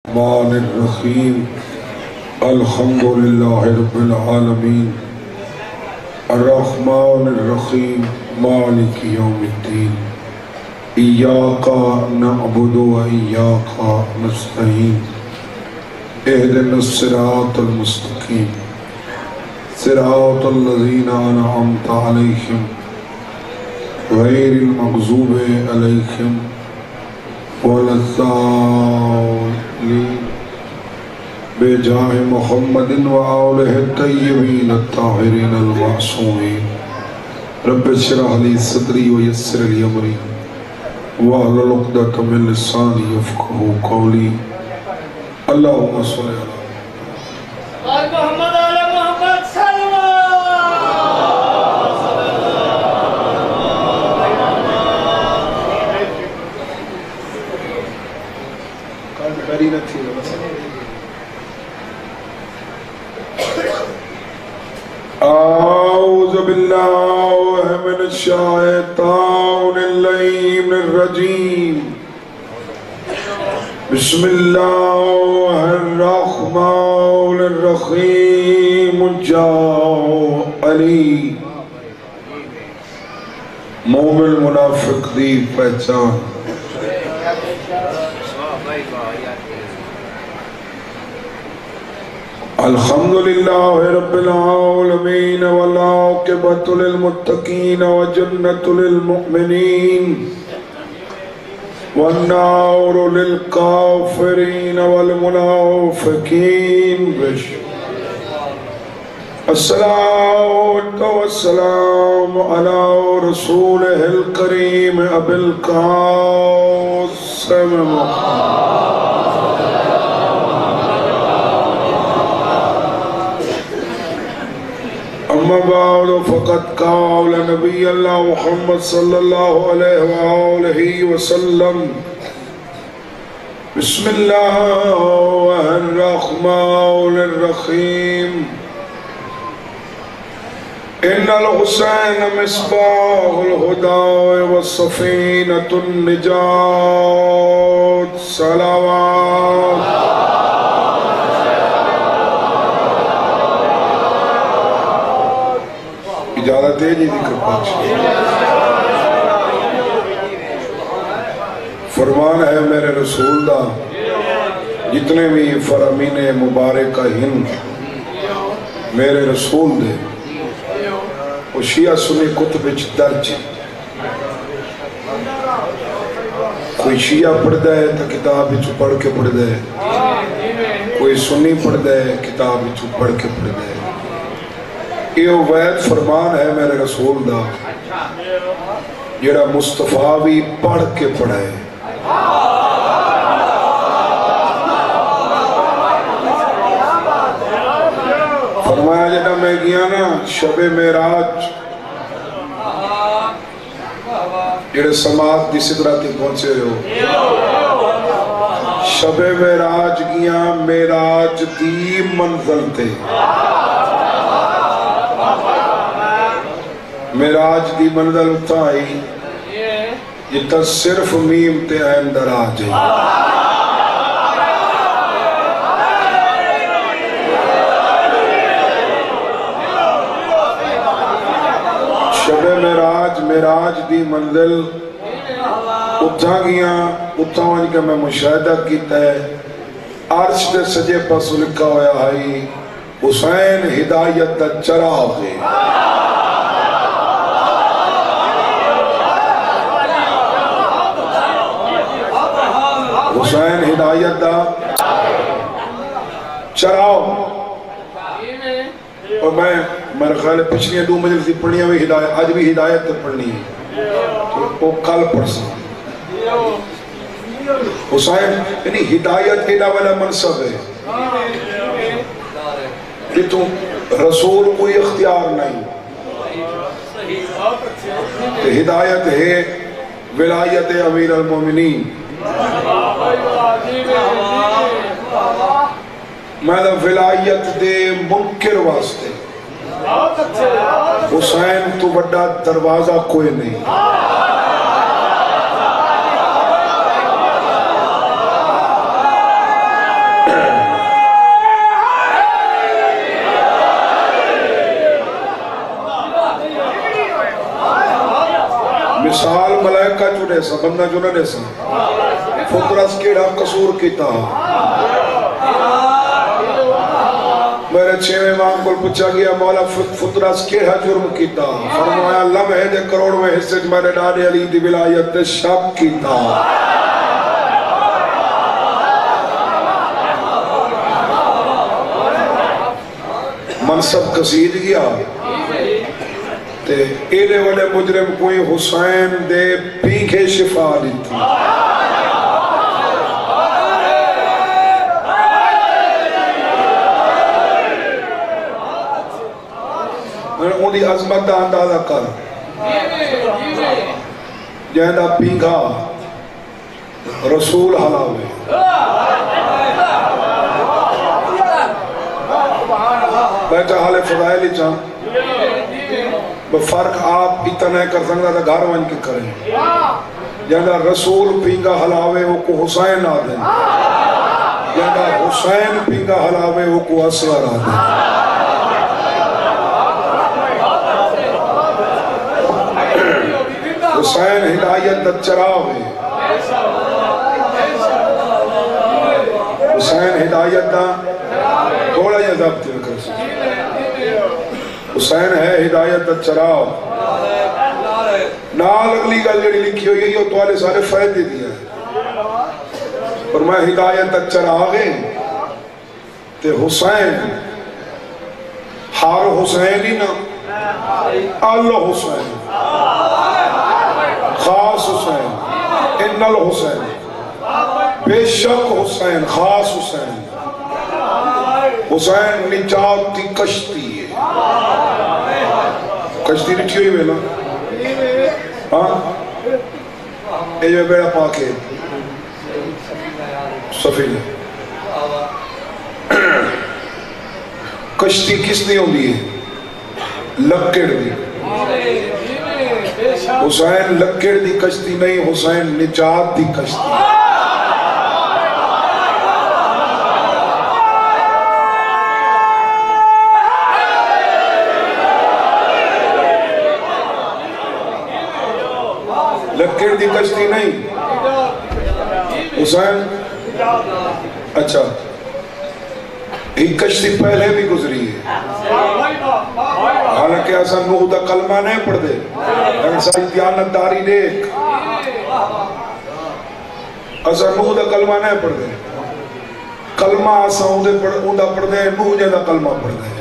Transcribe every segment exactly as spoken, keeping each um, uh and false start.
الرحمن الرحیم الحمد للہ رب العالمین الرحمن الرحیم مالک یوم الدین ایاک نعبد و ایاک نستعین اہدنا الصراط المستقیم صراط الذین انعمت علیہم غیر المغضوب علیہم ولا الضالین بجاہ محمد وآلہ الطیبین الطاہرین المعصومین رب اشرح لی صدری ویسر لی امری واحلل عقدۃ من لسانی یفقہوا قولی اللہم صل علی محمد علی محمد صلی اللہ اعوذ باللہ من الشیطان اللعین الرجیم بسم اللہ الرحمن الرحیم جاء علی مومن منافق دی پہچان الحمدللہ رب العالمین والعاقبۃ للمتقین وجنۃ للمؤمنین والنار للکافرین والمنافقین الصلاۃ والسلام علی رسولہ الکریم ابی القاسم محمد اما بعد فقد قال نبی اللہ محمد صلی اللہ علیہ وآلہ وسلم بسم اللہ الرحمن الرحیم ان الحسین مصباح الہدى وصفینۃ النجات صلوات اجازت ہے جی ذکر پاک فرمان ہے میرے رسول دا جتنے بھی فرامین مبارکہ ہند میرے رسول دے وہ شیعہ سنی کتب اچھ درج کوئی شیعہ پڑھ دے تو کتاب اچھ پڑھ کے پڑھ دے کوئی سنی پڑھ دے کتاب اچھ پڑھ کے پڑھ دے یہ وید فرمان ہے میرے رسول دا جڑا مصطفیٰ بھی پڑھ کے پڑھائے فرمایا جڑا میں گیا نا شب معراج جڑے سماعت دی سدرہ تے پہنچے ہو شب معراج گیا معراج دی منزل تے معراج دی منزل اتھا آئی یہ تا صرف میم تے ایم در آج ہے شب معراج معراج دی منزل اتھا گیا اتھا وہاں کہ میں مشاہدہ کیتا ہے عرش دے سجے پاس لکھا ہویا ہے حسین ہدایت دا چراغ ہے حسین ہدایت دا چراؤ اور میں میرے خیال پچھلی دو مجلس دی پڑھنی ہوئی ہدایت آج بھی ہدایت تے پڑھنی ہے تو وہ کل پڑھ سکتے حسین یعنی ہدایت ایڈا والا منصب ہے کہ تم رسول کوئی اختیار نہیں ہدایت ہے ولایت امیر المومنین میں دا ولایت دے منکر واسطے حسین تو بڑا دروازہ کوئی نہیں دے سا بندہ جو نہ دے سا فطرس کیڑا قصور کیتا میرے چھویں امام کو پوچھا گیا مولا فطرس کیڑا جرم کیتا فرمایا لمحے دے کروڑویں حصے میرے ڈاڈے علی دی ولایت تے شک کیتا منصب کسید گیا تے ایڈے والے مجرم کوئی حسین دے پیکھے شفا دیتی ان دی عظمت دا اندازہ کر جہاں پیگا رسول حلاوے بیٹا حال فضائلی چاہاں بفرق آپ اتنا کر سکتا تھا گھر ون کے کریں جہاں رسول پیگا حلاوے وہ کو حسین آ دیں جہاں حسین پیگا حلاوے وہ کو اصغر آ دیں حسین ہدایت دا چراغ ہے حسین ہدایت دا تھوڑا یہ ضبط کر سکتے حسین ہے ہدایت دا چراغ نال اگلی گل جڑی لکھی ہوئی ہے یہ تو والے سارے فائدے دیا ہے اور میں ہدایت دا چراغ ہے تے حسین ہار حسین ہی نا اللہ حسین خاص حسین ان الحسین بے شک حسین خاص حسین حسین نجات کی کشتی ہے کشتی لکھی ہوئی میں نا ہاں اے جو بیڑا پاکے سفینہ کشتی کس نے ہوندی ہے لکڑ دی حسین لکڑ دی کشتی نہیں حسین نجات دی کشتی لکڑ دی کشتی نہیں حسین اچھا ایک کشتی پہلے بھی گزری ہے حالانکہ ایسا نوح دا کلمہ نہیں پڑھ دے لیکن ساری دیانت داری دیکھ ایسا نوح دا کلمہ نہیں پڑھ دے کلمہ ایسا ہوں دا پڑھ دے نوح جے دا کلمہ پڑھ دے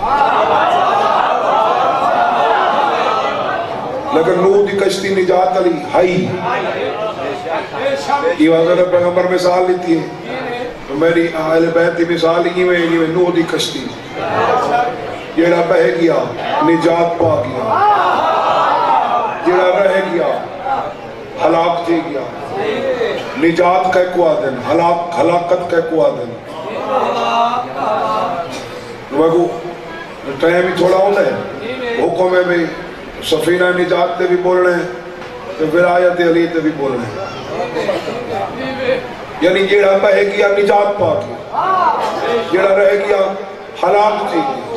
لیکن نوح دی کشتی نجات علی ہائی یہ حضرت پیغمبر مثال لیتی ہے میری اہل بیت دی مثال ہی میں یہ نوح دی کشتی جیڑا بہ گیا نجات پا گیا جیڑا رہ گیا ہلاک تھی گیا نجات کا ایک آدن ہلاکت کا ایک آدن وہ ٹائم ہی تھوڑا ہوتا ہے حکم ہے بھی سفینہ نجات تے بھی بول رہے ہیں ولایت علی تے بھی بول رہے ہیں یعنی جیڑا بہ گیا نجات پا گیا جیڑا رہ گیا ہلاک تھی گیا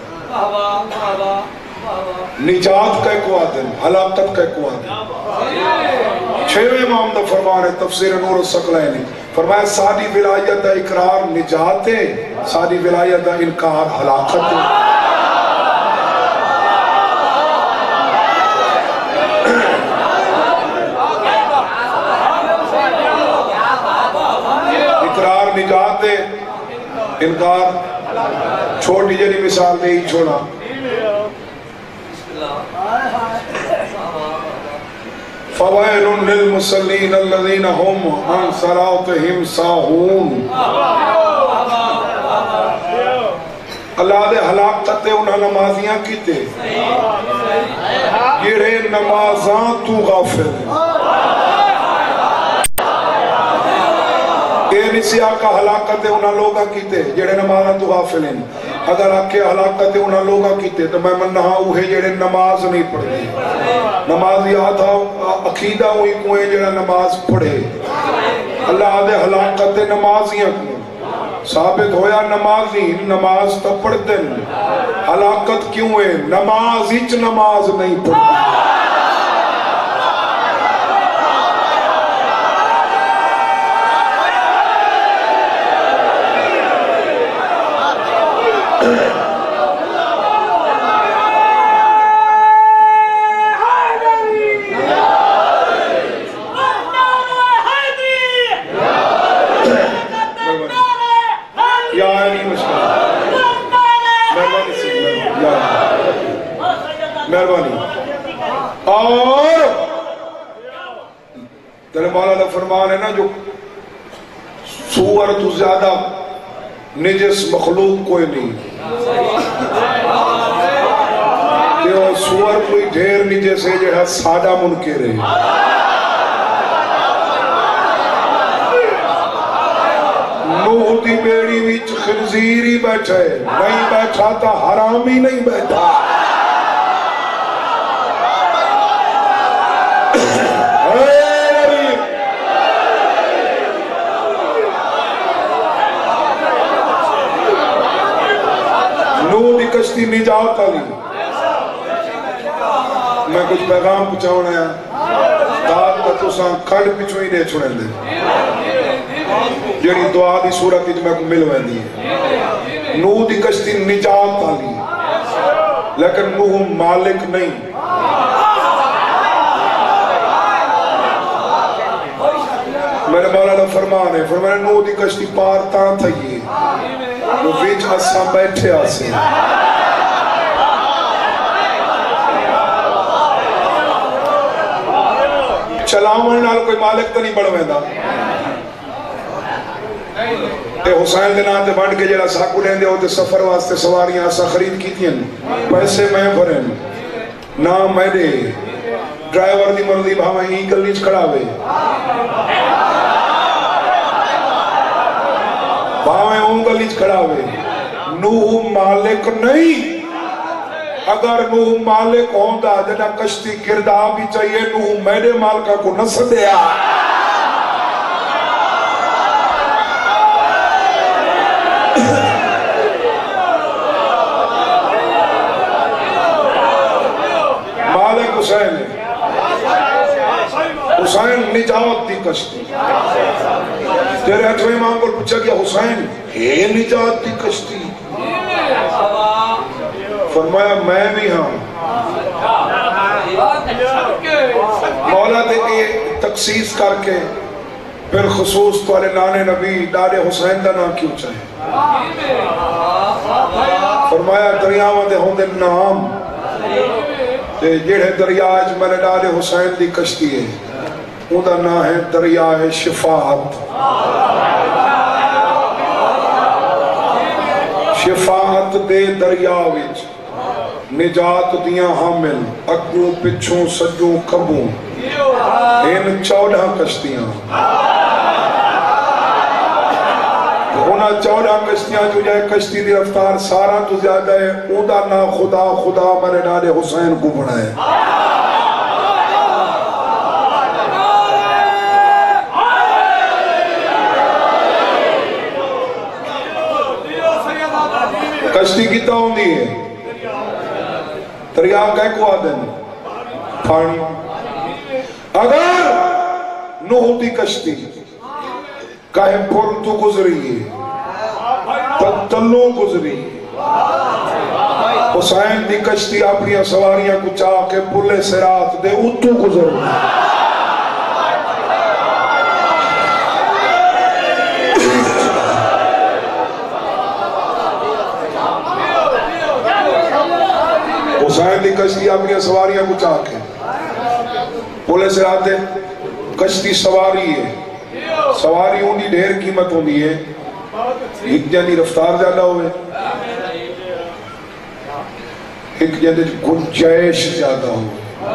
نجات کا ایک وعدن ہلاکت کا ایک وعدن چھویں امام دا فرمان ہے تفسیر نور الثقلین فرمایا ساری ولایت دا اقرار نجات ہے ساری ولایت دا انکار ہلاکت ہے اقرار نجات ہے انکار چھوٹی جنی مثال دے ہی چھوڑا فَوَيْلٌ لِلْمُصَلِّينَ الَّذِينَ هُمْ عَنْ صَلَاتِهِمْ سَاهُونَ اللہ دے ہلاکت انہاں نمازیاں کیتے جڑے نمازاں تو غافل اے نسی آقا ہلاکت انہاں لوگاں کیتے جڑے نمازاں تو غافل ہیں اگر آکے ہلاکت انہاں لوگاں کیتے تو میں منہا اوہے جڑے نماز نہیں پڑھے نماز یاد عقیدہ ہوئی کوئے جڑا نماز پڑھے اللہ دے ہلاکت نمازیاں کو ثابت ہویا نمازی نماز تو پڑھتے ہلاکت کیوں ہے نماز ہچ نماز نہیں پڑھتے یا علی مشکل مہربانی سے یا مہربانی اور تیرے مولا کا فرمان ہے نا جو سور تو زیادہ نجس مخلوق کوئی نہیں کہ وہ سور کوئی ڈھیر نجس ہے جو ہے سادہ منکر ہے نوح دی بیڑی وچ خنزیر ہی بیٹھا ہے نہیں بیٹھا تا حرام ہی نہیں بیٹھا نوح دی کشتی نجات آلی میں کچھ پیغام پچھاؤنا ہے داد کا تو ساں کھڑ پچھو ہی دے چھوڑیں دے جڑی دعا دی صورت ہی میں کو مل ویندی ہے نوح دی کشتی نجات آلی لیکن نوح مالک نہیں میرے مولا نے فرمان ہے فرمان نوح دی کشتی پار تاں تھا یہ وہ بیچ اساں بیٹھے آسے چلاؤں نال کوئی مالک تو نہیں بڑھ ویندہ تے حسین دے نام تے بانڈ کے جڑا ساکو لیں دے ہوتے سفر واسطے سواریاں اسا خرید کی تھیں پیسے میں بھریں نام میں دے ڈرائیور دی مرضی بھاویں ہی گلیچ کھڑا ہوئے بھاویں ہوں گلیچ کھڑا ہوئے نوح مالک نہیں اگر نوح مالک ہوندہ جنہ کشتی کردہ بھی چاہیے نوح میرے مالکہ کو نسل دیا مالک حسین ہے حسین نجات دی کشتی تیرے اٹھویں امام کو پوچھا کہ حسین ہے نجات دی کشتی فرمایا میں بھی ہاں مولا دے کے تخصیص کر کے پھر خصوص توالے نانے نبی دادے حسین دا نام کیوں چاہے فرمایا دریاوہ دے ہوں دے نام جڑے دریاج میں نے دادے حسین دی کشتی ہے وہ دا نام ہے دریاہ شفاعت شفاعت دے دریاوچ نجات دیاں حامل اگوں پچھوں سجوں کبوں ان چودہ کشتیاں ہونا چودہ کشتیاں جو جائے کشتی دی رفتار سارا تو زیادہ ہے اودا نا خدا خدا میرے ڈالے حسین کو بڑھائے کشتی کتا ہوندی ہے دریا کہہ کو آدن پھاڑی اگر نوح دی کشتی کہے پھر تو گزری ہے تلوں گزری حسین دی کشتی اپنی سواریاں کو چاہ کے پلے سرات دے اتو گزر حسین دی کشتی اپنی سواریاں کو چاہ کے پلے سرات دے کشتی سواری ہے سواری ہوں دی ڈھیر قیمت ہوں دی ہے ایک جنی رفتار زیادہ ہوئے ایک جنی گنجائش زیادہ ہوئے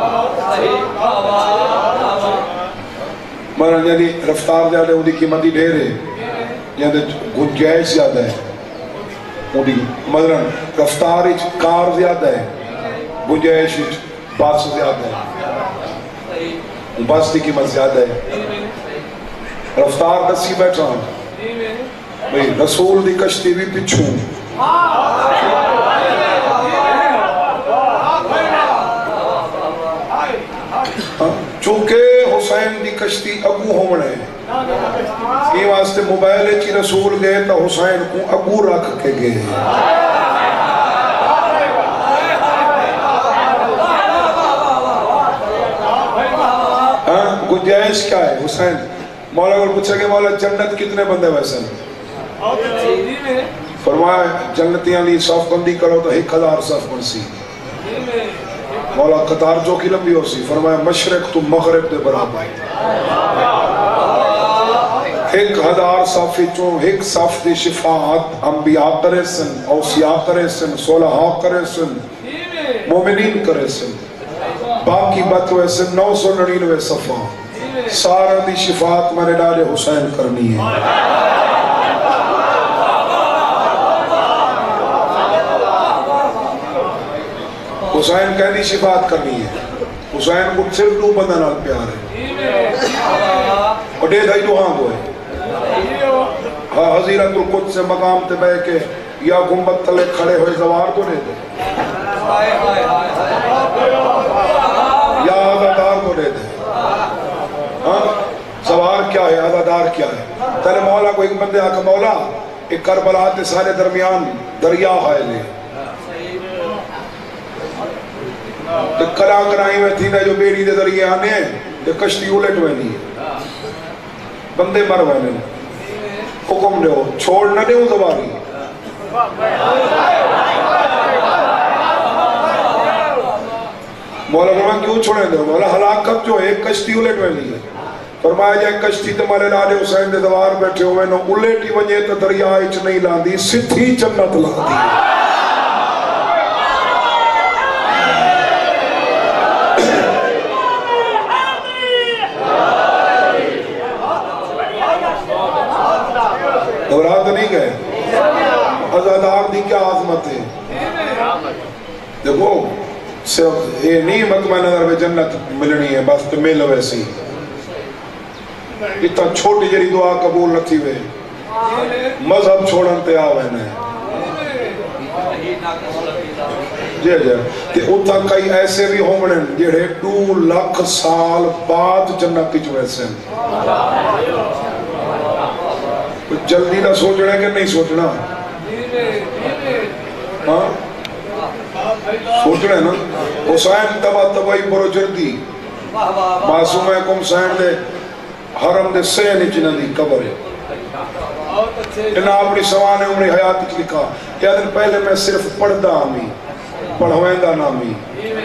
مانا جنی رفتار زیادہ ہوں دی قیمت دی ڈھیر ہے جنی گنجائش زیادہ ہے ہوں دی مدرن رفتار اچھ کار زیادہ ہے گنجائش اچھ باس زیادہ ہے باس دی قیمت زیادہ ہے رفتار دسی بیٹھا ہوں رسول دی کشتی بھی پچھوں چونکہ حسین دی کشتی اگو ہونے یہ واسطے موبائل چی رسول گئے تا حسین کو اگو رکھ کے گئے گنجائش کیا ہے حسین مولا کو پوچھا کہ مولا جنت کتنے بندے ویسے ہیں فرمایا جنتیاں لی صف بندی کرو تو ایک ہزار صف بن سی مولا قطار جو کی لمبی ہو سی فرمایا مشرق تو مغرب دے برابر ایک ہزار صف چوں ایک صف دی شفاعت انبیاء کرے سن اوصیاء کرے سن صلحاء کرے سن مومنین کرے سن باقی بتوے سن نو سو نڑینوے صفحہ سارا دی شفاعت میں نے ڈالے حسین کرنی ہے حسین کہنی شفاعت کرنی ہے حسین کو صرف دو بندہ نال پیار ہے اور دے دائی دو ہاں ہوئے ہاں حضیرت القدس سے مقام تے بے کے یا گنبت تلے کھڑے ہوئے زوار کو دے دے یا عزادار کو دے دے ہاں سوار کیا ہے عزادار کیا ہے تیرے مولا کو ایک بندے آکا مولا ایک کربلا تے سارے درمیان دریا ہے لے تو کلا کرائی میں تھی جو بیڑی دے ذریعے آنے ہیں تو کشتی اولٹ میں نہیں ہے بندے مر ہوئے نہیں حکم دے ہو چھوڑ نہ دے ہو زبانی مولا فرمایا کیوں چھوڑیں دے ہو مولا ہلاکت جو ہے ایک کشتی اولٹ میں نہیں ہے فرمایا جائے کشتی تمہارے لالے حسین دے دوار بیٹھے ہوئے نو اولٹی ونجے تو دریا اچ نہیں لاندی ستھی جنت لاندی دورات نہیں گئے عزادار دی کیا عظمت ہے دیکھو صرف یہ نہیں مطمئن نظر میں جنت ملنی ہے بس تو مل ویسی اتنا چھوٹی جری دعا قبول نہ تھی وے مذہب چھوڑن تے آوے نے جی جی تے اتنا کئی ایسے بھی ہومنے جڑے دو لاکھ سال بعد جنت کی جو ایسے جلدی نہ سوچنا ہے کہ نہیں سوچنا ہاں سوچنا ہے نا حسین تبا تبائی برو جردی معصوم ہے کم حسین دے حرم دے سین اچنا دی قبر ہے انہا اپنی سوانے عمری حیات اچ لکھا یا دن پہلے میں صرف پڑھدا ہمی پڑھویندہ نامی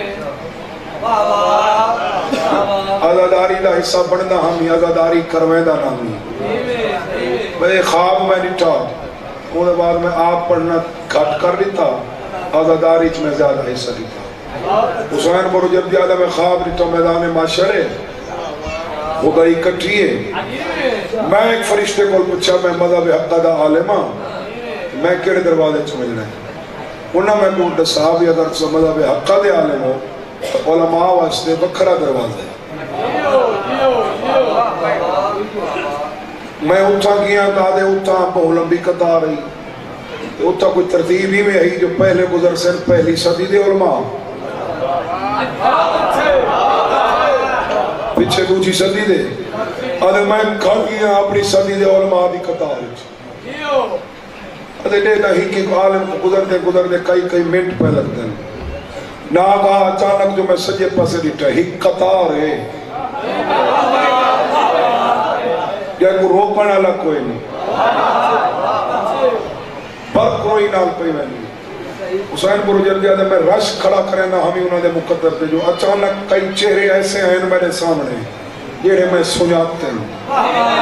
عزاداری دا حصہ بڑھدا ہمی عزاداری کرویندہ نامی میں خواب میں نٹھا انہوں بعد میں آپ پڑھنا گھٹ کر لیتا عزاداری چ میں زیادہ حصہ لیتا حسین برو جب زیادہ میں خواب نٹھا میدان معاشرے خدائی کٹھیے میں ایک فرشتے کو پوچھا میں مذہب حق دا عالمہ میں کیڑے دروازے چمجھنا ہے انہوں میں کو دسا بھی اگر مذہب حق دے عالم ہو علماء واسطے بکھرا دروازے میں اتھا کیا دادے اتھا بہو لمبی قطار رہی اتھا کوئی ترتیب ہی میں ہی جو پہلے گزر سن پہلی صدی دے علماء پیچھے دوچی صدی دے ادھے میں کھڑ گیا اپنی صدی دے علماء دی قطار ادھے دیتا ہی کہ عالم کو گزر دے گزر دے کئی کئی منٹ پہ لگ دیں ناغا اچانک جو میں سجے پاسے دیتا ہی قطار ہے یا کو روکنا لگ کوئی نہیں پر کوئی نال پہ میں نہیں حسین کو رجل دیا میں رش کھڑا کرے نہ ہمیں انہوں نے مقدر دے جو اچانک کئی چہرے ایسے ہیں میرے سامنے جیڑے میں سناتے ہیں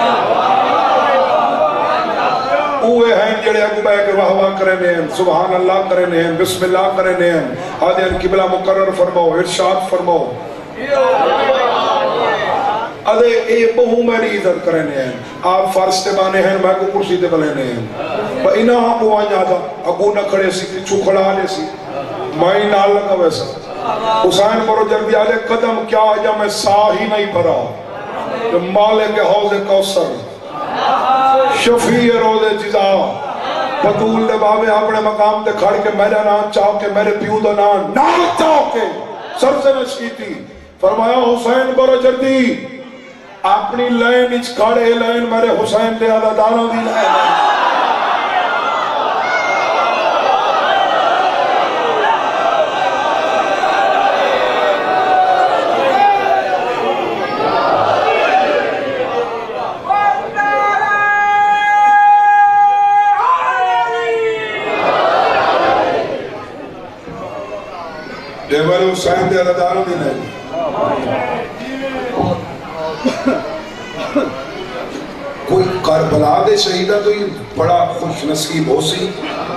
اوے ہیں جیڑے اگو بے کے واہ واہ کرنے ہیں سبحان اللہ کرنے ہیں بسم اللہ کرنے ہیں آدھین قبلہ مقرر فرماؤ ارشاد فرماؤ ادھے اے بہو میری عزت کرنے ہیں آپ فرش تے بانے ہیں میں کو کرسی تے بلینے ہیں با انہا ہاں کو آنیا تھا اگو نہ کھڑے سی چھو کھڑا آنے سی مائی نال لگا ویسا حسین برو جلدی آلے قدم کیا آجا میں سا ہی نہیں بھرا کہ مالک حوض کوثر شفیع روز جزا بطول نے بابے اپنے مقام تے کھڑ کے میرا نام چاہو کہ میرے پیو دا نام نام چاہو کے سر سے نشکی تھی فرمایا حسین برو جلدی اپنی لین اچ کھڑے لین میرے حسین دے عددانوں دی لین حسین دے عزاداروں دی نہیں کوئی کربلا دے شہیدہ تو یہ بڑا خوش نصیب ہو سی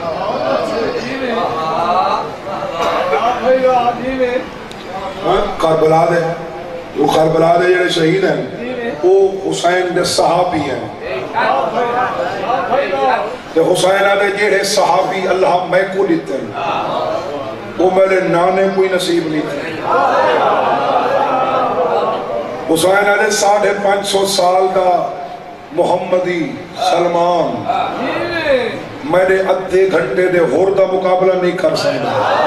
کربلا دے وہ کربلا دے جڑے شہید ہیں وہ حسین دے صحابی ہیں تے حسین دے جڑے صحابی اللہ میں کو دیتے ہیں وہ میرے نانے کوئی نصیب نہیں تھے حسین دے ساڑھے پانچ سو سال دا محمدی سلمان میرے ادھے گھنٹے دے ہور دا مقابلہ نہیں کر سکتا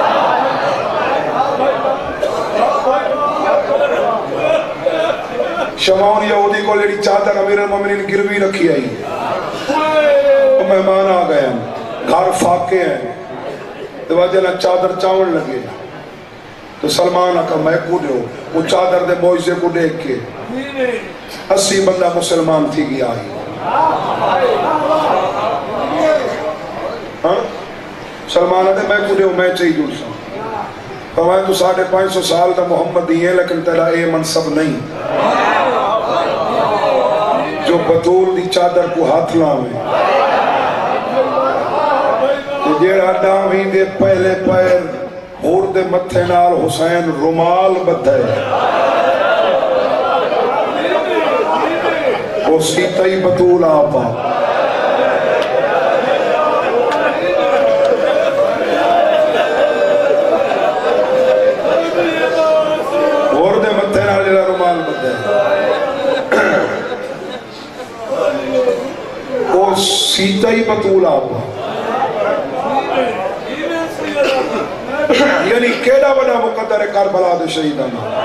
شمعون یہودی کو لیڈی چادر امیر المومنین گروی رکھی آئی وہ مہمان آ گئے ہیں گھر فاقے ہیں تو وجہ چادر چاون لگے تو سلمان آکا میں کو دے ہو وہ چادر دے موجزے کو دیکھ کے اسی بندہ مسلمان تھی گیا آئی ہاں سلمان آتے میں کو دے ہو میں چاہی جڑ سا فرمائے تو ساڑھے پانچ سو سال دا محمد دیئے لیکن تیرا اے منصب نہیں جو بطول دی چادر کو ہاتھ لاویں تو جیڑا ڈاویں دے پہلے پیر اور دے متھے نال حسین رومال بدھے وہ سیتا ہی بطول آپا اور دے متھے نال جیڑا رومال بدھے وہ سیتا ہی بطول آپا یعنی کیڑا بڑا مقدر کربلا دے شہیدانا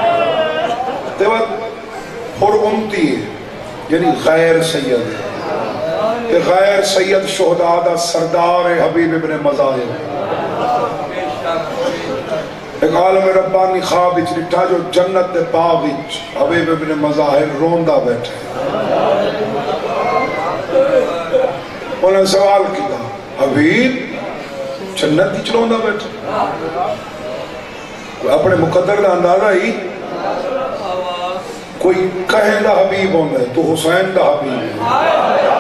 تیوت اور امتی ہے یعنی غیر سید ہے کہ غیر سید شہداء دا سردار حبیب ابن مظاہر ایک عالم ربانی خواب اچھ لٹھا جو جنت دے باغ اچھ حبیب ابن مظاہر روندہ بیٹھے انہیں سوال کیا حبیب جنت اچھ روندہ بیٹھے کوئی اپنے مقدر دا اندازہ ہی کوئی کہیں دا حبیب ہوندہ ہے تو حسین دا حبیب ہے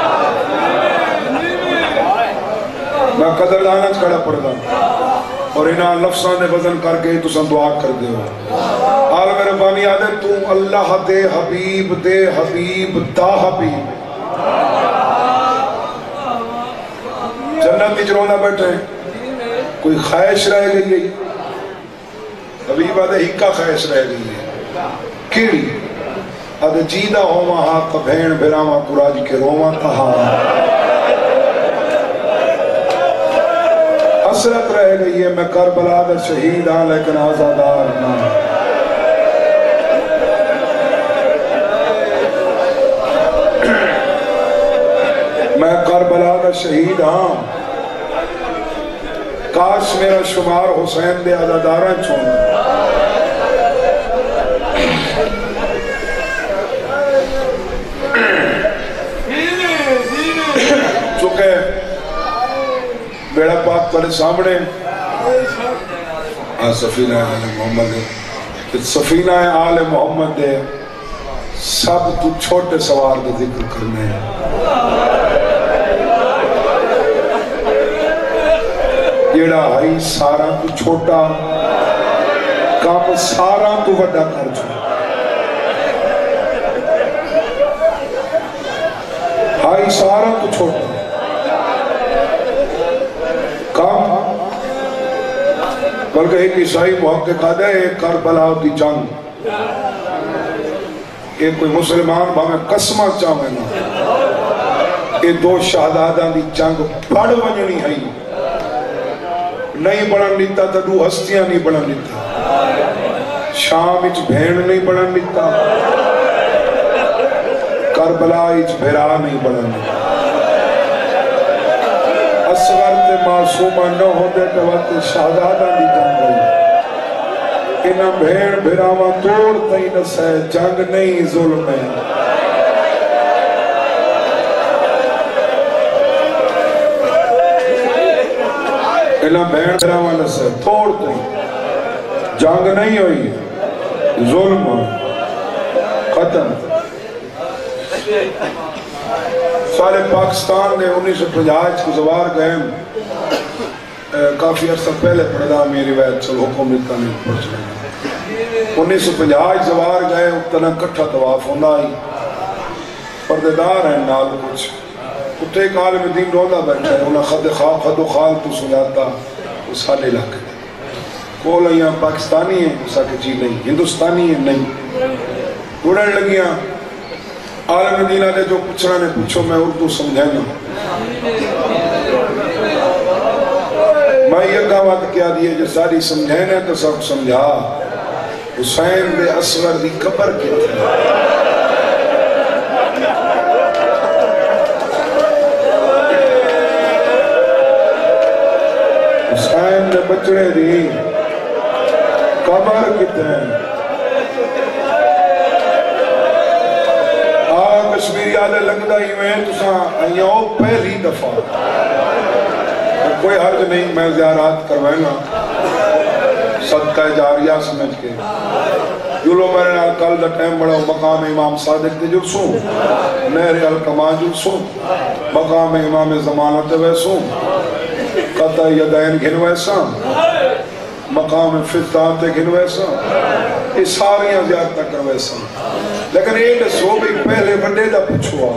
میں قدر دانا کھڑا پڑ دا اور انہاں لفظاں نے وزن کر کے تو سن دعا کر دے ہو عالم ربانی آدھے تو اللہ دے حبیب دے حبیب دا حبیب جنت اچھ روندہ بیٹھے کوئی خواہش رہ گئی ہے حبیب آدھے ہکا خواہش رہ گئی ہے کیڑی آدھے جیدہ ہوما ہاتھ بھین بھراما قراج کے روما تہا حسرت رہ گئی ہے میں کربلا دا شہید ہاں لیکن آزادار نہ میں کربلا دا شہید ہاں کاش میرا شمار حسین دے عزاداراں چھوڑ چکے بیڑا پاک تھوڑے سامنے سفینہ آل محمد دے سفینہ آل محمد دے سب تو چھوٹے سوار دے ذکر کرنے ہیں جیڑا ہائی سارا تو چھوٹا کام سارا تو وڈا کر چھوڑا ہائی سارا تو چھوٹا کام بلکہ ایک عیسائی محقق آدھا ہے ایک کربلا دی جنگ ایک کوئی مسلمان بھامیں قسمہ چاہمیں نا یہ دو شہدادہ دی جنگ پڑھ ونجنی ہے نہیں بڑھن لیتا تا دو ہستیاں نہیں بڑھن لیتا شام اچھ بھین نہیں بڑھن لیتا کربلا اچھ بھیرا نہیں بڑھن لیتا اصغر تے معصومہ نہ ہوتے تو وقت شہدادہ دی جنگ رہی انہاں بھین بھیراواں توڑ تئی نسے جنگ نہیں ظلم ہے انہاں بھین بھیراواں نسے توڑ تئی جنگ نہیں ہوئی، ظلم ختم۔ سارے پاکستان نے انیس سو پنجاج کو زوار گئے، کافی عرصہ پہلے پڑھا میری روایت چل حکم دیتا نہیں پڑھ چلے انیس سو پنجاج زوار گئے، اتنا کٹھا طواف ہونا ہی پردیدار ہیں نال کچھ اتنے ایک عالم دین روندہ بیٹھا ہے، انہاں خد خواب خد و خال تو سناتا وہ سالے لکھ کول یہاں پاکستانی ہیں اسا کہ جی نہیں، ہندوستانی ہیں نہیں، اڑن لگیاں عالم دین آلے جو پچھنا نے پوچھو میں اردو سمجھائیں گا۔ میں یہ کہا کیا دیئے جو ساری سمجھائیں گے تو سب سمجھا حسین دے اصغر دی قبر کی تھی۔ حسین دے بچڑے دی قبر کی تھی۔ کشمیری آلے لگتا ہی میں تو ساں ایاں پہلی دفعہ کوئی حرج نہیں، میں زیارات کروائیں گا صدقہ جاریہ سمجھ کے جلو میرے نال کل دا ٹائم بڑا مقام امام صادق دے جلسوں، نہر الکمان جلسوں، مقام امام زمانت ویسوں، قطع یدین گھن ویساں، مقام فتات گھن ویساں، یہ ساریاں زیادہ کر ویساں، لیکن ایک سو بھی پہلے بڑے دا پچھوا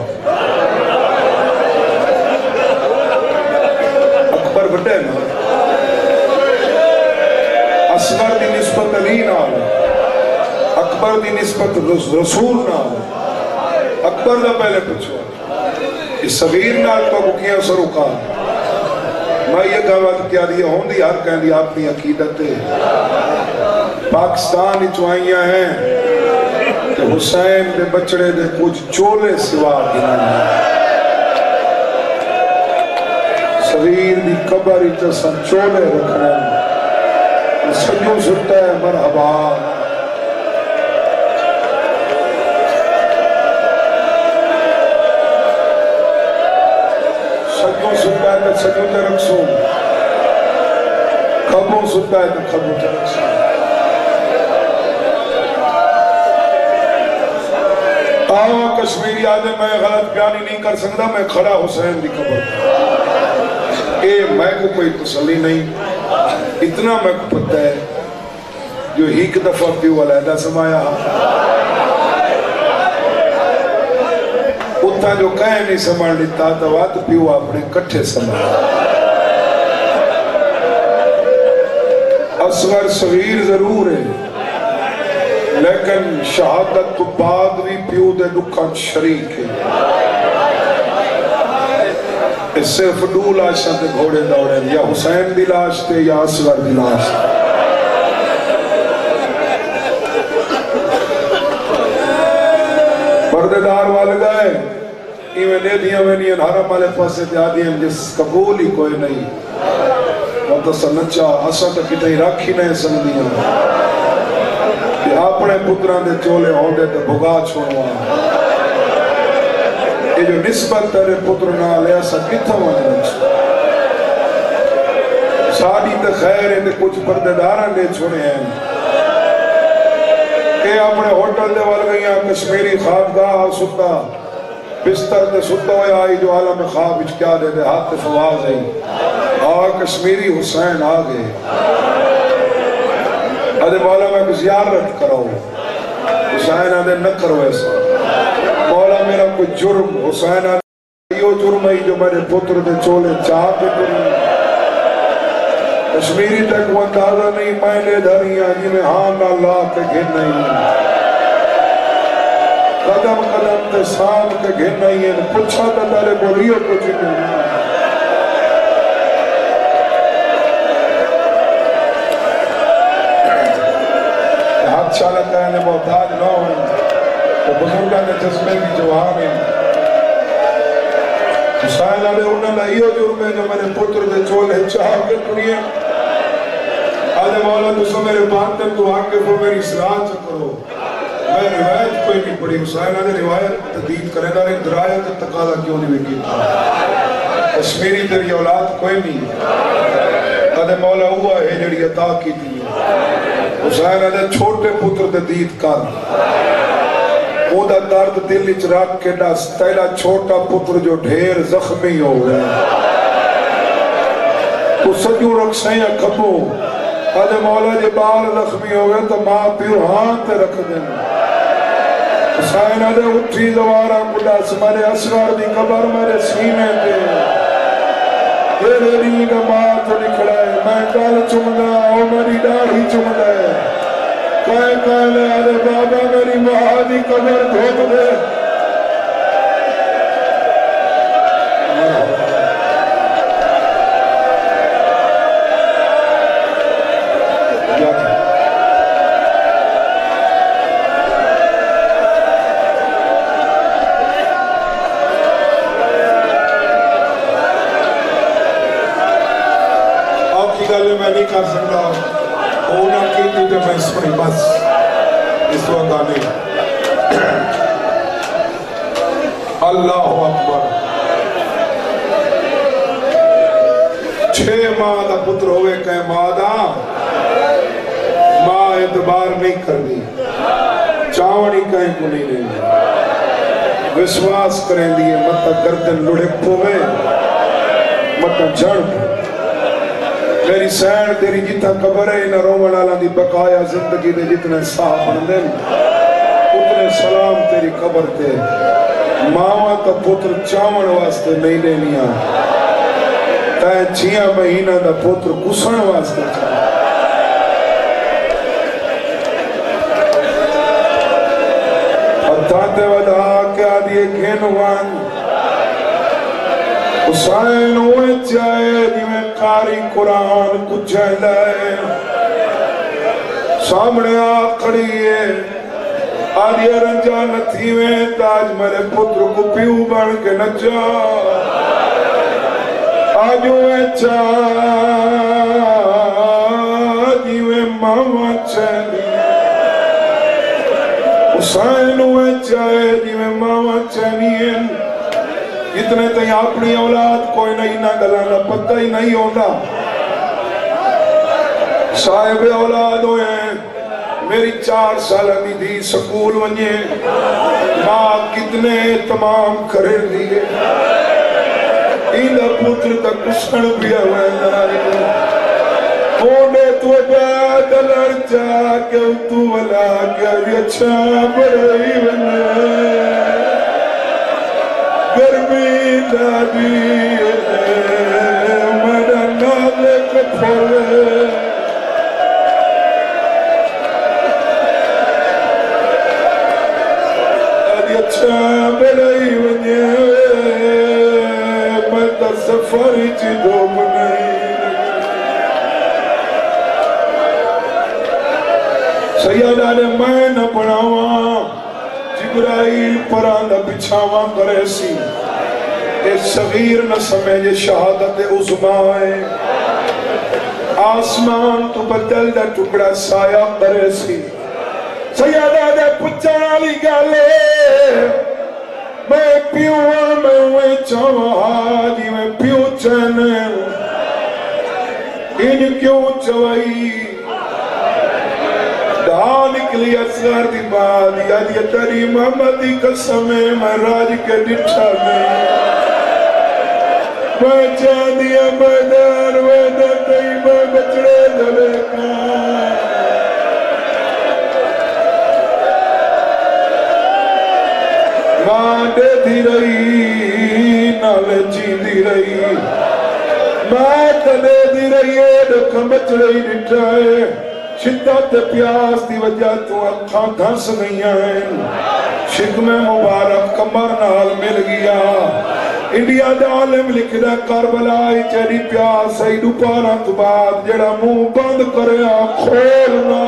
اکبر بڑے نا اصغر دی نسبت علی نال، اکبر دی نسبت رسول نال، اکبر دا پہلے پچھوا اس صغیر نال تو بکیاں سروکا۔ میں یہ گوات کیا دیا ہوں دی ہر کہیں دی اپنی عقیدت پاکستان چوائیاں ہیں کہ حسین دے بچڑے دے کچھ چولے سوا گنا صغیر دی قبر اچھا چولے رکھنے سجو سٹا ہے مرحبا سجو سٹا ہے تو سجو تے رکھسوں، خبوں سٹا ہے تو خبوں تے رکھسوں۔ آوہ کشمیری آدھے میں غلط بیانی نہیں کر سکتا، میں کھڑا حسین دی قبر اے میں کو کوئی تسلی نہیں، اتنا میں کو پتہ ہے جو ایک دفعہ پیو علیحدہ سمایا اتنا جو کہیں نہیں سمجھ لیتا تو وات پیو اپنے کٹھے سمایا۔ اصغر صغیر ضرور ہے لیکن شہادت تو بعد بھی پیو دے دکھان شریک ہے۔ اس صرف دو لاشاں تے گھوڑے دوڑے یا حسین دی لاش تے یا اصغر دی لاش تے۔ پردیدار والدہ ہے ایویں دے دیا میں نہیں انہارم والے پاسے دیا دیا جس قبول ہی کوئی نہیں وہ تو سنچا اسا تو کتنے رکھی نہیں سندیاں کہ اپنے پتران دے چولے ہوندے تو بھگا چھوڑوا یہ جو نسبت تیرے پتر نہ لے ایسا کتھا وجہ ساری تے خیر ہے تے کچھ پردیداران دے چھوڑے ہیں کہ اپنے ہوٹل دے وال گئیاں کشمیری خوابگاہ ستا بستر تے ستا ہویا آئی جو عالم خواب اچھ کیا دے دے ہاتھ فواز ہے آہ کشمیری حسین آگے آدھے مولا میں زیارت کرو حسین آدھے نہ کرو ایسا مولا میرا کوئی جرم حسین آدھے یہ جرم ہے جو میرے پتر دے چولے چاہتے پڑی کشمیری تک وہ اندازہ نہیں میں نے دھریاں جی میں ہاں نہ اللہ کے گھن نہیں قدم قدم تے سام کے گھن نہیں ہے پچھا تا تارے بولیو کچھ نہیں ہاتھ شالہ کہنے محتاج نہ ہوئے تو بزرگاں نے جذبے کی جوان ہیں حسین آلے انہوں نے یہ جرم ہے جو میرے پتر دے چولے چاہ کے پڑیے آدھے مولا تو سو میرے باطن تو آکے وہ میری اصلاح چکرو میں روایت کوئی نہیں پڑھی حسین آدھے روایت تدید کرے گا نہیں درایت تقاضہ کیوں نہیں بکی کشمیری تیری اولاد کوئی نہیں آدھے مولا ہوا ہے جڑی عطا کی تھی حسین دے چھوٹے پتر دے دید کر او دا درد دل اچ رکھ کے دس تیلا چھوٹا پتر جو ڈھیر زخمی ہو گیا تو سجو رکھ سیاں کھبو آجے مولا جے بال زخمی ہو گیا تو ماں پیو ہاں تے رکھ دیں حسین دے اٹھی دوارا قدس میرے اسرار دی قبر میرے سینے دے تیرے نہیں کا ماں تو نکھڑا ہے میں کال چمدہ او میری ڈاڑھی چمدہ ہے کائے کائے لے آدھے بابا میری ماں دی قبر دھوپ دے میں نہیں کر سکتا اونا کی تیتے میں سنی بس اس وقت آنے اللہ اکبر چھ ماہ دا پتر ہوئے کہیں ماں دا ماں اعتبار نہیں کرنی چاوڑی کہیں کو نہیں لیں وشواس کریں دیئے مطا گردن لڑے پوے مطا جڑ میری سین تیری جتا قبر ہے نہ رومن آلہ دی بقایا زندگی دے جتنے صاحب بندن اتنے سلام تیری قبر تے ماما تا پتر چاون واسطے نہیں لینیا تائیں چھیاں مہینہ دا پتر گسن واسطے چاہ اتھاتے ودا کیا دیئے گھنوان حسین ہوئے چاہے جویں قاری قرآن کچھ لائے سامنے آکھڑی ہے آدھی رنجا نتھی میں تاج میرے پتر کو پیو بن کے نچا آج ہوئے چاہے جویں ماما چلی حسین ہوئے چاہے جویں ماما چلی اتنے تھی اپنی اولاد کوئی نہیں نہ گلانا پتہ ہی نہیں ہوتا صاحب اولاد ہوئے میری چار سال ہمیں دی سکول ونجے ماں کتنے اہتمام کرے دیئے ایدہ پتر تک کشن بھی ہوئے مونے تو بادلر جا کے تو ولا کے اچھا بڑھائی بنے گرمی دادی میرا نالے کو پھولے آدھی اچھا بڑھائی ونجے میں تا سفاری چی دو بنائی سیدہ نے میں نہ پڑھاواں جبرائیل پراندہ بچھاواں کرے سی اے صغیر نہ سمجھے شہادت عظمہ ہے آسمان تو بدل دا ٹکڑا سایہ کرے سی سیدہ دے پچھانا لی گالے میں پیوہ میں ہوئے چاہاں جی میں پیو چاہنے ان کیوں چوائی نکلی اصغر دی بات یاد یہ تری محمد دی قسمیں میں راج کے ڈٹھا میں میں چاہ دیا میدان ویدہ تئی میں بچڑے دلے کا ماں دے دی رہی نالے چی دی رہی ماں تلے دی رہی دکھا بچڑے ہی ڈٹھا ہے شدت پیاس دی وجہ تو اکھاں دھنس نہیں ہیں شکم مبارک کمر نال مل گیا انڈیا دے عالم لکھ دے کربلائی چیری پیاس ہے دوپارہ تو بعد جڑا منہ بند کریا کھولنا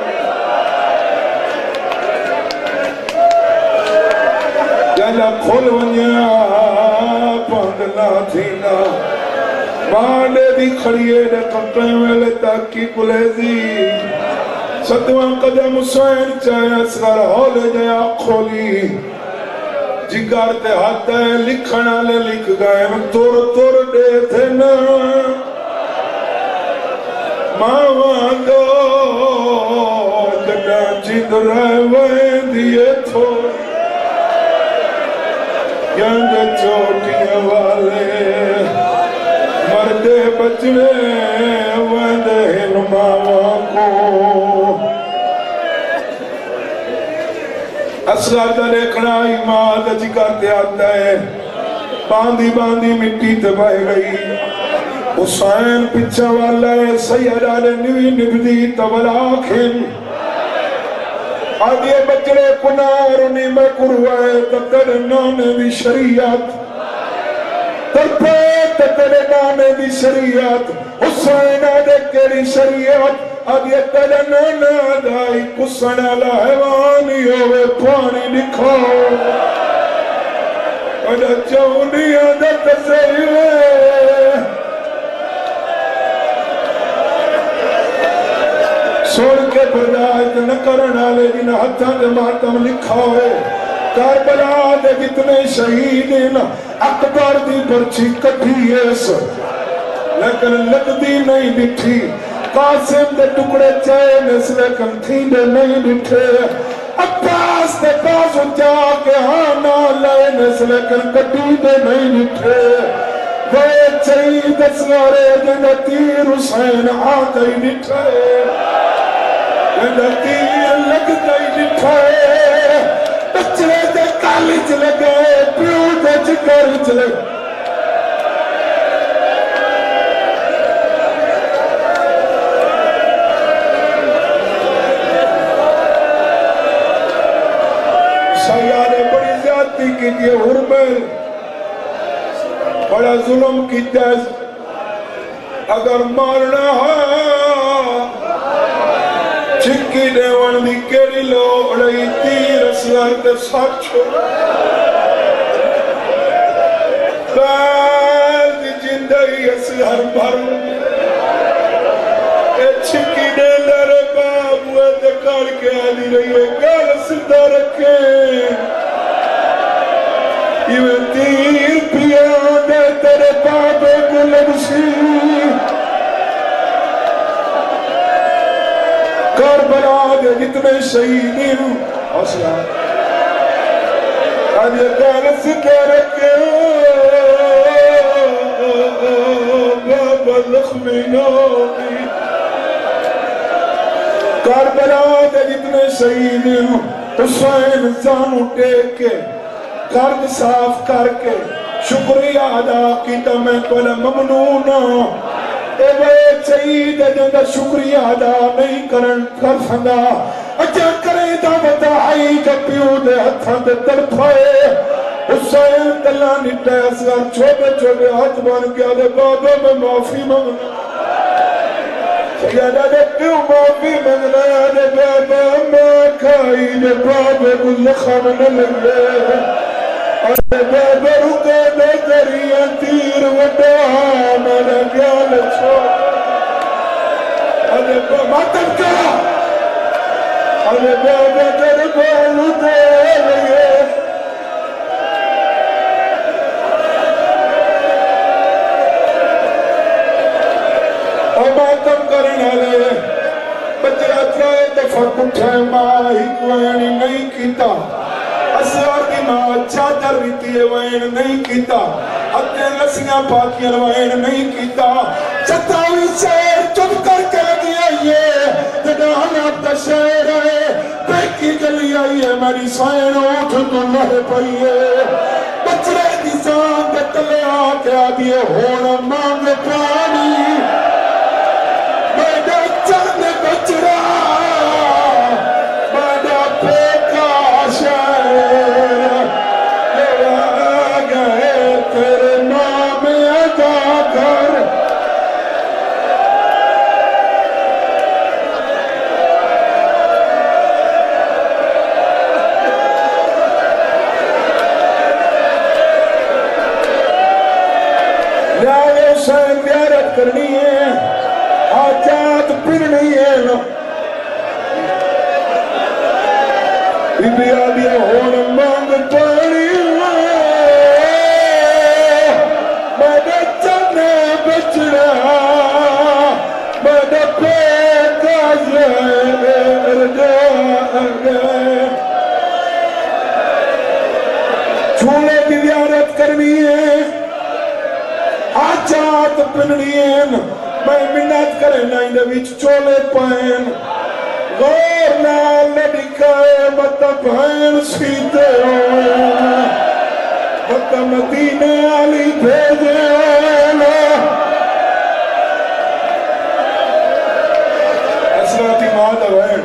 جڑا کھول ونیا بند نہ تھینا مانے دی کھڑیے دے کمپیں ویلے تاکی کلے دی ستواں قدم حسین چاہے اصغر ہولے جیا کھولی جگر تے ہاتھ ہے لکھنا لے لکھ گئے تور تور دے تھے نا ماں دو جدر ویندیے تھو ینگ چوٹیاں والے مردے بچڑے ویندے ہنماواں کو اصغر دا دیکھنا ایمان دا جگاتے آتا ہے باندھی باندھی مٹی تباہ گئی حسین پچھا والا ہے سیدہ نے نوی نبدی تبلا آکھن آدھے بچڑے کنار انہیں میں کروائے تکر نانے دی شریعت ترپے تکر نانے دی شریعت حسین آدھے کیری شریعت آدھے تکر نانے دائی کسن لہوانی ہوئے پانی نکھاؤ وڈا چونی آدھے تزیوے سوڑ کے برداشت نہ کرنا لے جن ہتھاں دے ماتم لکھا ہوئے کربلا دے جتنے شہید ہیں اکبر دی پرچی کٹھی ایس لیکن لگدی نہیں ڈٹھی قاسم دے ٹکڑے چین اس لیکن تھیندے نہیں ڈٹھے عباس دے بازو جا کے ہانا لین اس لیکن کٹھی دے نہیں ڈٹھے وہ چید اسنارے جنہ تیر حسین آدھائی ڈٹھے تیر لگتا ہی نٹھائے بچڑے دے کالی چلے گئے پیو دے چکر چلے سیاح نے بڑی زیادتی کی دیئے حرمل بڑا ظلم کی تیز اگر مارنا ہے چکی دیوان دی کیری لو رہی تیر اسیار دے ساتھو قیل دی جندگی اسیار بھر اے چکی دے لرے باب ہوئے دکار کے آلی رہی ہے گال سردہ رکھے یہ تیر پیا دے تیرے بابے کو لگسی کربلا دے جتنے شہیدین حوصلہ آج یہ گال سکے رکھے بابا لخمی نوبی کربلا دے جتنے شہیدین حسین زانو ٹیک کے کرد صاف کر کے شکریہ ادا کیتا میں کولا ممنونا اے بے چاہید جنگا شکریہ ادا نہیں کرن کر سنگا اچھا کرے دا بتائی جب پیو دے ہتھاں دے ترپائے حسین دلہ نٹے اصغر چھوٹے چھوٹے ہاتھ بان کیا دے بابا میں معافی مانگنا سیدہ دے پیو معافی مانگنا دے بابا میں کھائی دے بابا کو لخم نہ لگے اور بابا رکے دے دریا تیر وڈا میرا گیال چھوڑ ارے بابا ماتم کیا ارے بابا در بولو دے لئے اور ماتم کرنا لے بچہ اترائے دفعہ کٹھے ماں ہی کوئی نہیں کیتا اسیار کی ماں چادر ریتی ہے وین نہیں کیتا ہتے لسیاں پاکیاں وین نہیں کیتا چتاوی شیر چپ کر کے دیا یہ جگہاں اب شیر ہے بیکی گلی آئی ہے میری سائن اٹھ تو لہ پئیے بچڑے کی سان کے تلے آکے آدھیے ہونا مانگ پانی میڈا چند بچڑا میڈا پیکا شیر لڑا گئے تیرے نام ادا کر لائے حسین بیارت کرنی ہے آجات پھرنی ہے بی بی آدیا ہون مانگ پانی میڈا چنے بچڑا میڈا پیکا زیر جان پنڑین میں منت کرنا اندے وچ چولے پائن غور نال لڑکائے متا پائن سیتے ہوئے متا مدینے آلی بھیجے ہوئے اسراتی ماد ہوئے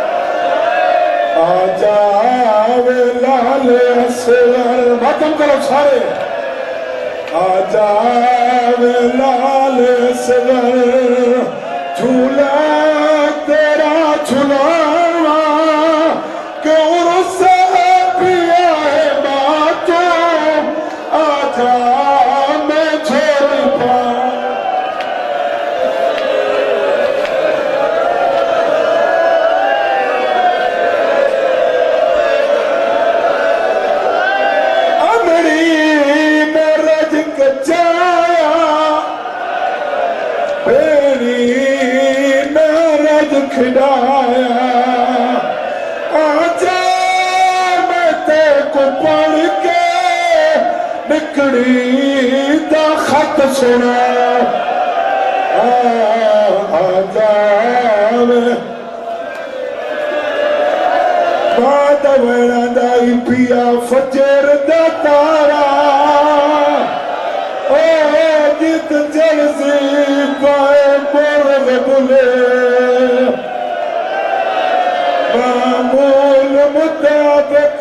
آجا وے لال اسرار ماتم کرو سارے آجا وے لال اسرار جھولا تیرا جھولانا کہ عرصہ بھی آئے باتوں آجا میں چھوڑ پاؤں کھڑایا آجا میں تے کو پڑھ کے نکڑی دا خط سنا آجا میں بات ویڑا دائی پیا فجر دا تارا او جت جلسی پائے مرغ بلے معمول مطابق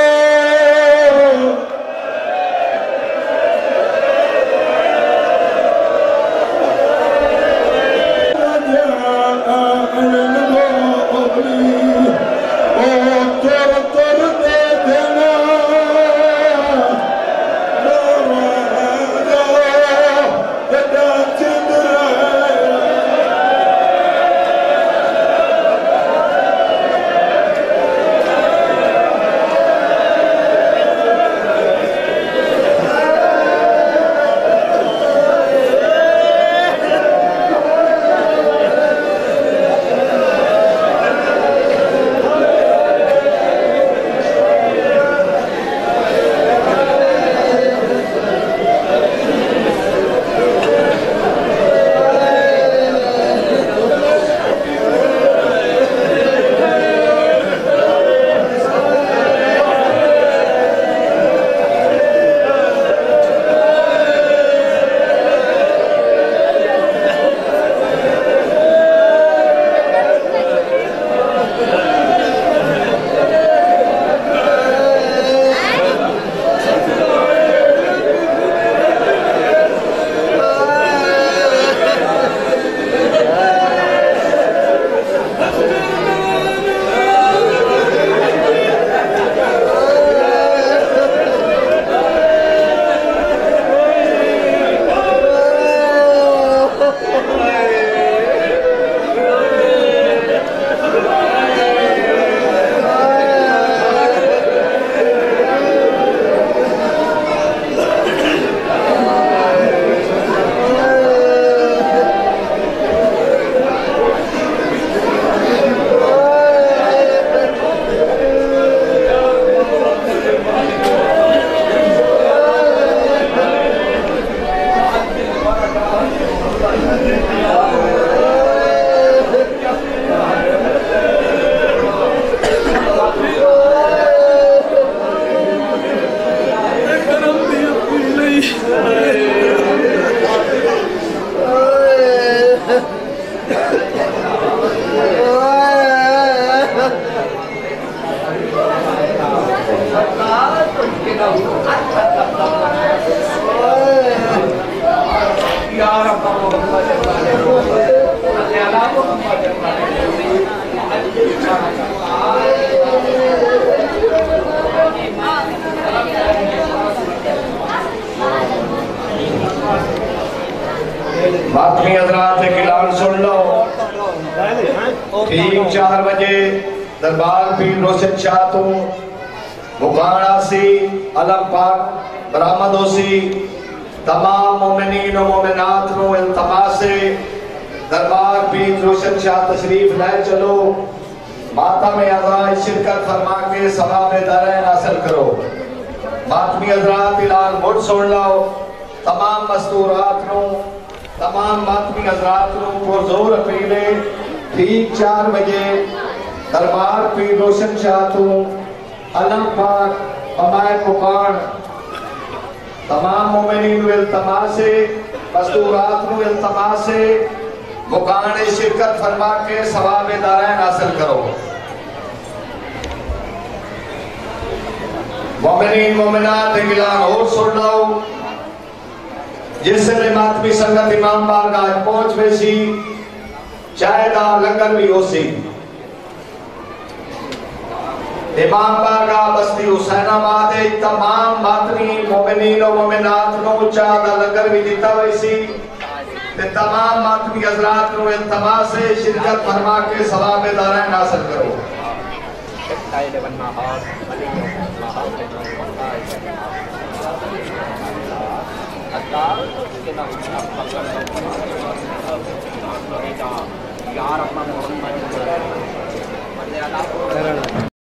باقی حضرات ایک اعلان سن لو، ٹھیک چار بجے دربار پیر روشن شاہ تو بکانا سی علم پاک برآمد ہو سی تمام مومنین و مومنات نو التماس سے دربار پیر روشن شاہ تشریف لائے چلو، ماتم اعضاء شرکت فرما کے ثواب دارین حاصل کرو۔ ماتمی حضرات اعلان مڑ سن لو، تمام مستورات نو تمام ماتمی حضرات کو پرزور اپیلے ٹھیک چار بجے دربار پیر روشن شاہ تو علم پاک امائے پکان تمام مومنین و التماسے مزدورات و التماسے مکان شرکت فرما کے ثواب دارین حاصل کرو. مومنین مومنات اعلان اور سن لو جس سے ماتمی سنگت امام بارگاہ پہنچ بیسی چاہے دا لنگر بھی ہو سی. امام بارگاہ بستی حسین آباد تمام ماتمی مومنین و مومنات نو چاہ دا لنگر بھی دیتا بیسی تے تمام ماتمی حضرات نو التماس سے شرکت فرما کے ثواب دارین حاصل کرو. یار اپنا